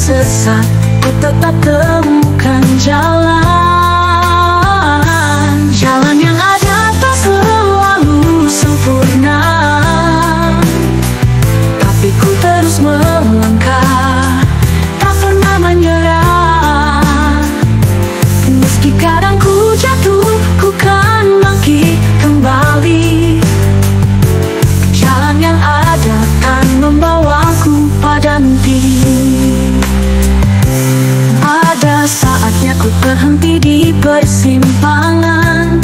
tersesat, ku tetap temukan jalan. Jalan yang ada tak selalu sempurna, tapi ku terus melangkah, tak pernah menyerah. Meski kadang ku jatuh, ku kan bangkit kembali. Jalan yang ada kan membawaku pada mimpi. Ada saatnya ku berhenti di persimpangan,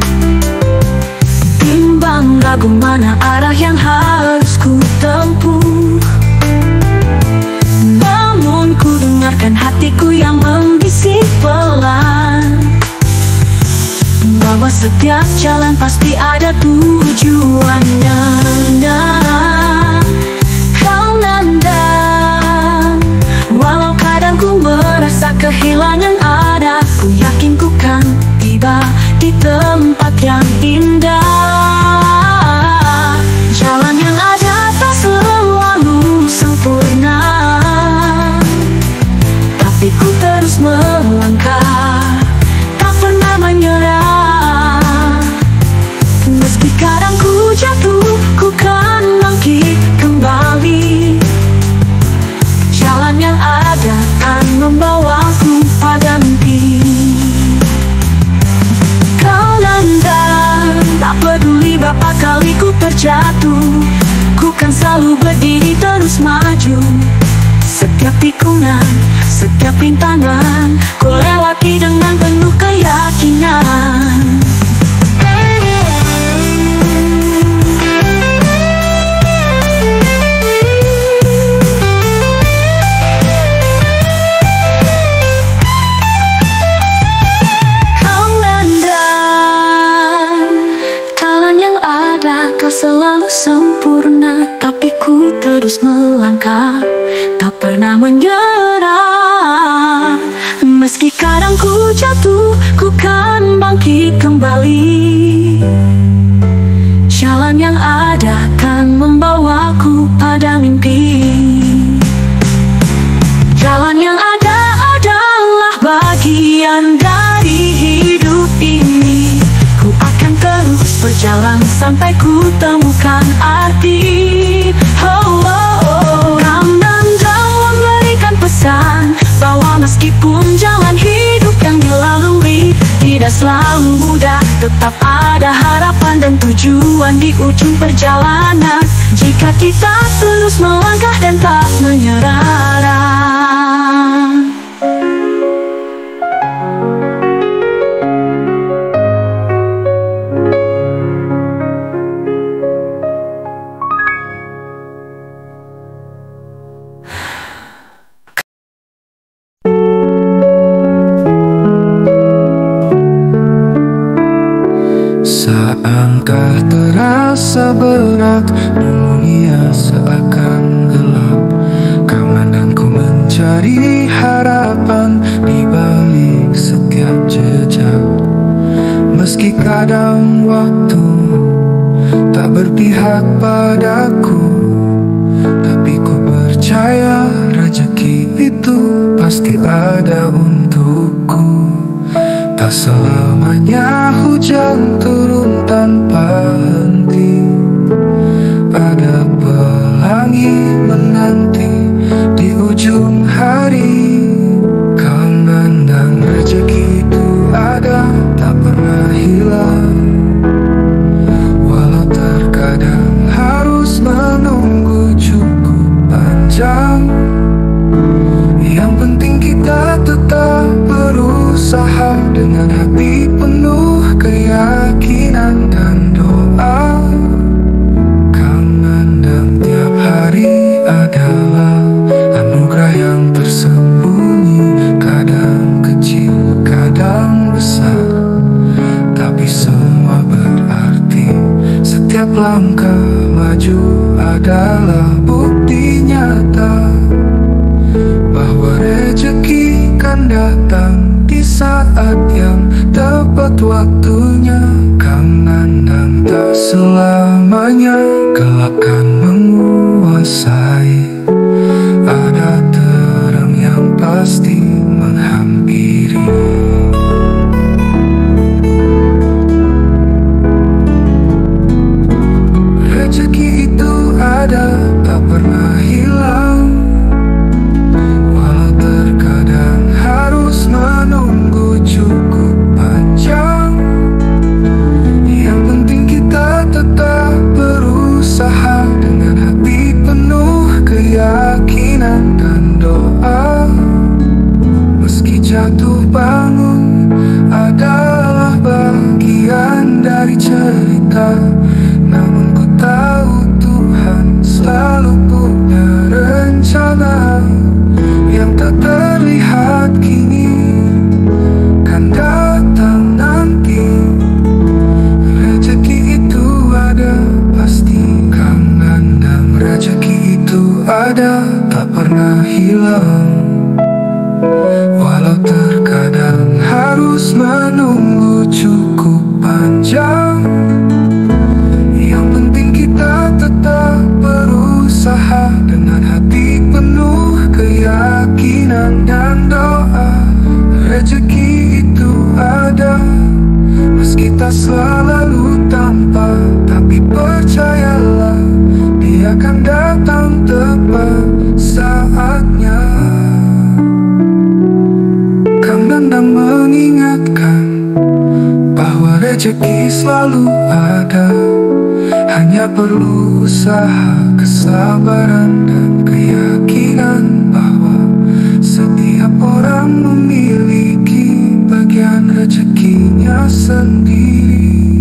timbang ragu mana arah yang harus ku tempuh. Namun ku dengarkan hatiku yang membisik pelan, bahwa setiap jalan pasti ada tujuannya. Kau nandang, walau kadang ku merasa kehilangan arah, ku yakin ku kan tiba di tempat yang indah. Jalan yang ada tak selalu sempurna, tapi ku terus melangkah, tak pernah menyerah. Meski kadang ku jatuh, ku kan bangkit kembali. Jalan yang ada kan membawaku pada mimpi. Kau nandang, tak peduli berapa kali ku terjatuh, ku kan selalu berdiri terus maju. Setiap tikungan, setiap rintangan, ku lewati dengan penuh keyakinan. Tak selalu sempurna, tapi ku terus melangkah, tak pernah menyerah. Meski kadang ku jatuh, ku kan bangkit kembali. Jalan yang ada kan membawaku pada mimpi. Jalan yang ada adalah bagian dari hidup ini. Ku akan terus berjalan sampai ku temukan arti. Oh, oh, oh. Ramdan dalam memberikan pesan bahwa meskipun jalan hidup yang dilalui tidak selalu mudah, tetap ada harapan dan tujuan di ujung perjalanan, jika kita terus melangkah dan tak menyerah. Saangkah terasa berat, dunia seakan gelap, kamandanku mencari harapan di balik setiap jejak. Meski kadang waktu tak berpihak padaku, tapi ku percaya rezeki itu pasti ada untukku. Tak selamanya hujan turun tanpa henti, ada pelangi menanti di ujung hari. Kau nandang rezeki itu ada, tak pernah hilang, walau terkadang harus menunggu cukup panjang. Yang penting kita tetap berusaha dengan hati penuh keyakinan dan doa. Kamandan tiap hari adalah anugerah yang tersembunyi, kadang kecil, kadang besar, tapi semua berarti. Setiap langkah maju adalah bukti nyata bahwa rezeki kan datang di saat yang tepat waktunya. Kang Nandang tak selamanya gelap kan menguasai, ada terang yang diri. Rezeki itu ada, tak pernah hilang, walau terkadang harus menunggu cukup panjang. Yang penting kita tetap berusaha dengan hati penuh keyakinan dan doa. Meski jatuh bangun adalah bagian dari cerita, namun ku tahu Tuhan selalu punya rencana yang tak terlihat kini, kan datang nanti. Rezeki itu ada pasti, Kang Nandang. Rezeki itu ada, tak pernah hilang, walau terkadang harus menunggu cukup panjang. Yang penting kita tetap berusaha dengan hati penuh keyakinan dan doa. Rezeki itu ada, meski tak selalu tampak, tapi percayalah dia akan datang tepat saatnya. Kang Nandang mengingatkan bahwa rezeki selalu ada, hanya perlu usaha, kesabaran, dan keyakinan bahwa setiap orang memiliki bagian rezekinya sendiri.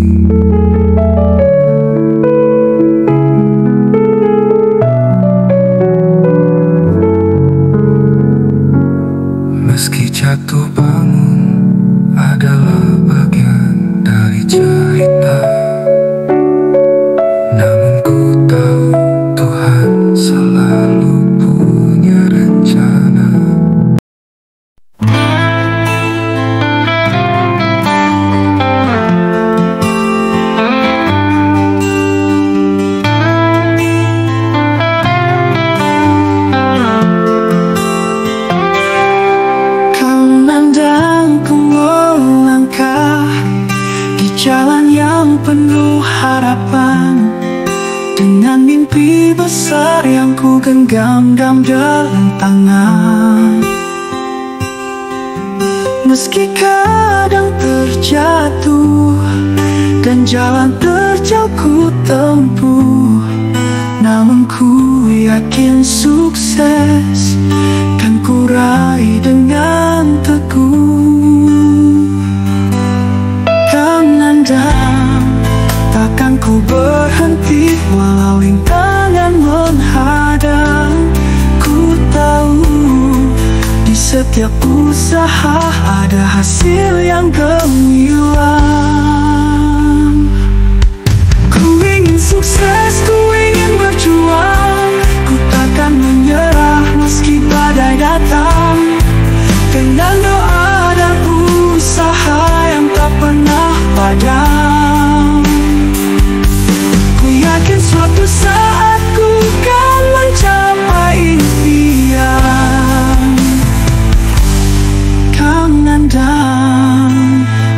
Meski jatuh bangun adalah bagian dari cerita, namun ku tahu Tuhan selalu punya rencana. Kang Nandang, ku melangkah di jalan yang penuh harapan, dengan mimpi besar yang ku genggam dalam tangan. Meski kadang terjatuh dan jalan terjal ku tempuh, namun ku yakin sukses kan ku raih dengan teguh. Kang Nandang, takkan ku berhenti walau rintangan menghadang. Ku tahu di setiap usaha ada hasil yang gemilang. Ku ingin sukses, ku ingin berjuang, ku takkan menyerah meski badai datang. Dengan doa dan usaha yang tak pernah padam, ku yakin suatu saat ku kan mencapai impian. Kang Nandang,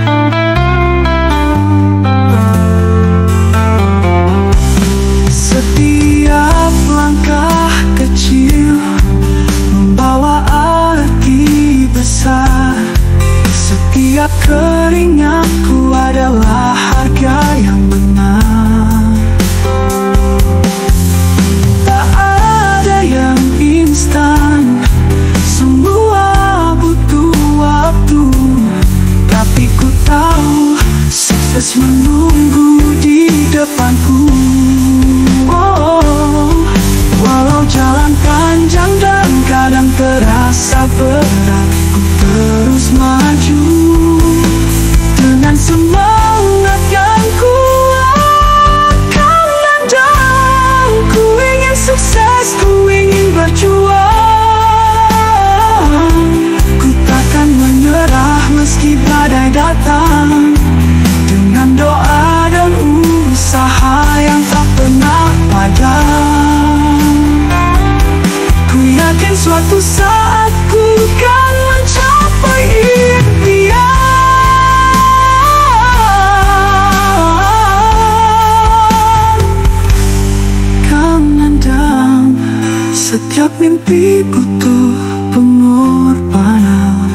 setiap langkah kecil membawa arti besar. Setiap keringatku adalah harga yang benar. Tak ada yang instan, semua butuh waktu. Tapi ku tahu sukses menunggu di depanku. Walau jalan panjang dan kadang terasa berat, ku terus maju dengan semangat yang kuat. Kang Nandang, ku ingin sukses, ku ingin berjuang. Ku takkan menyerah meski badai datang. Dengan doa dan usaha yang tak pernah padam, ku yakin suatu saat ku kan mencapai impian. mimpi butuh pengorbanan,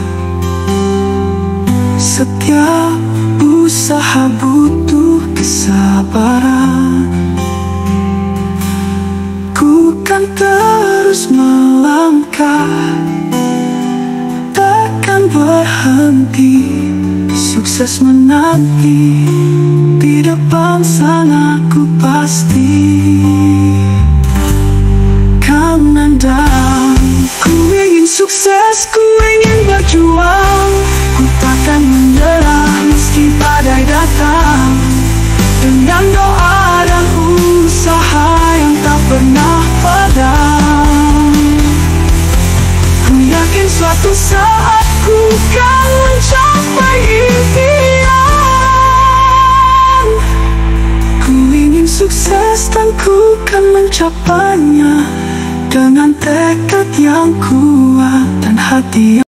setiap usaha butuh kesabaran. Ku kan terus melangkah, takkan berhenti. Sukses menanti di depan sana, ku pasti kan menang. Ku ingin sukses, ku ingin berjuang. Ku takkan menyerah meski badai datang. Dengan doa dan usaha yang tak pernah padam, ku yakin suatu saat ku kan mencapai impian. Ku ingin sukses dan ku kan mencapainya dengan tekad yang kuat dan hati yang